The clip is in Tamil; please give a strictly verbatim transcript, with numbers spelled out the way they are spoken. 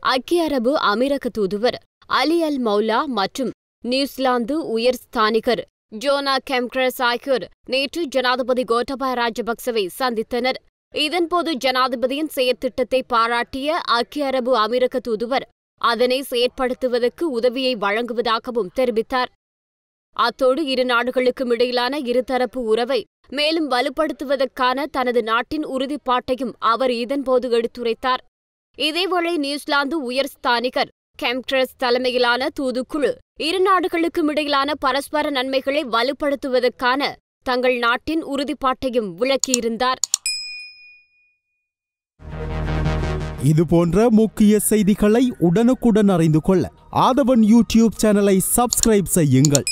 ஐக்கிய அரபு அமீரக தூதுவர் அலி அல் மௌலா மற்றும் நியூசிலாந்து உயர் ஸ்தானிகர் ஜோனா கெம்க்ரஸ் ஆகியோர் நேற்று ஜனாதிபதி கோட்டாபய ராஜபக்சவை சந்தித்தனர். இதன்போது ஜனாதிபதியின் செயற்திட்டத்தை பாராட்டிய ஐக்கிய அரபு அமீரக தூதுவர் அதனை செயற்படுத்துவதற்கு உதவியை வழங்குவதாகவும் தெரிவித்தார். அத்தோடு இரு நாடுகளுக்கும் இடையிலான இருதரப்பு உறவை மேலும் வலுப்படுத்துவதற்கான தனது நாட்டின் உறுதிப்பாட்டையும் அவர் இதன்போது எடுத்துரைத்தார். இதேவேளை நியூசிலாந்து உயர் ஸ்தானிகர் கெம்க்ரஸ் தலைமையிலான தூதுக்குழு இரு நாடுகளுக்கும் இடையிலான பரஸ்பர நன்மைகளை வலுப்படுத்துவதற்கான தங்கள் நாட்டின் உறுதிப்பாட்டையும் விளக்கியிருந்தார். இதுபோன்ற முக்கிய செய்திகளை உடனுக்குடன் அறிந்து கொள்ள ஆதவன் யூடியூப் சேனலை சப்ஸ்கிரைப் செய்யுங்கள்.